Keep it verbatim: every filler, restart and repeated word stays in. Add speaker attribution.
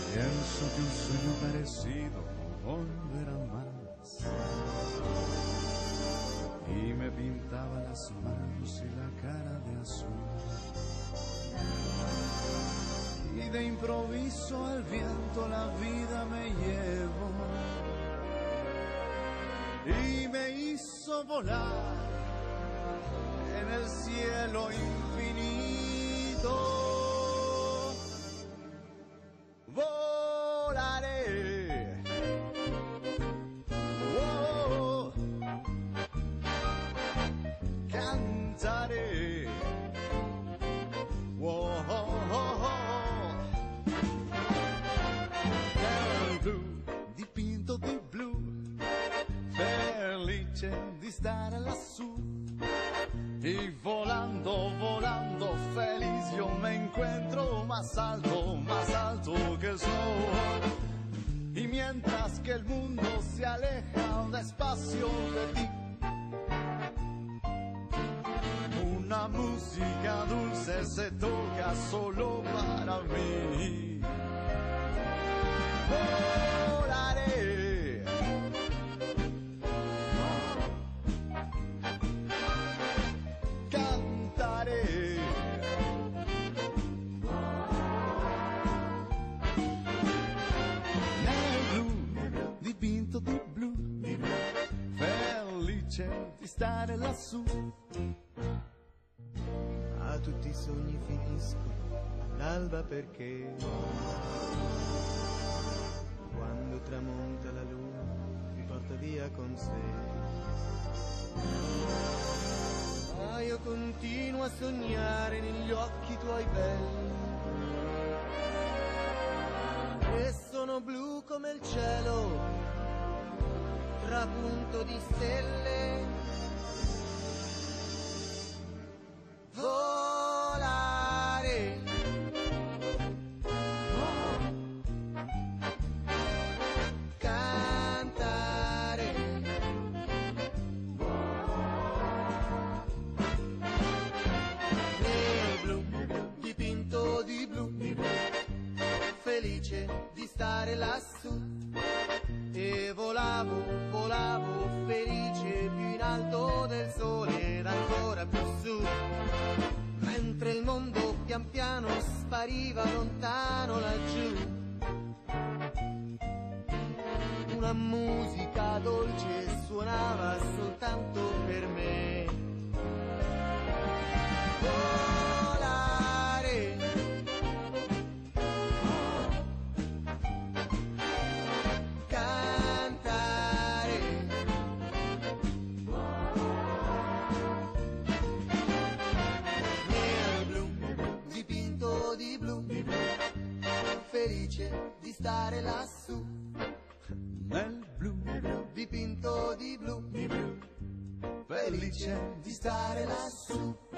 Speaker 1: Pienso que un sueño parecido no volverá más. Y me pintaba las manos y la cara de azul. Y de improviso al viento la vida me llevó. Y me hizo volar en el cielo infinito. Volaré, oh, cantaré, oh, oh, oh. Nel blu, dipinto di blu, felice di stare lassù. Y volando, volando feliz yo me encuentro más alto, más alto que el sol. Y mientras que el mundo se aleja despacio de ti, una música dulce se toca solo para mí. Volaré. Nel blu, dipinto di blu, felice di stare lassù.
Speaker 2: A tutti i sogni finiscono all'alba perché quando tramonta la luna mi porta via con sé. Ma io continuo a sognare negli occhi tuoi belli, e sono blu come il cielo, trapunto di stelle. Volare, cantare, nel blu, dipinto di blu, felice di stare lassù. E volavo, volavo felice più in alto del sole ed ancora più su, mentre il mondo pian piano spariva lontano laggiù. Una musica dolce suonava soltanto per me. Volare, cantare, nel blu, dipinto di blu, felice di stare lassù.
Speaker 1: Nel blu,
Speaker 2: Dipinto di blu,
Speaker 1: felice
Speaker 2: di stare lassù.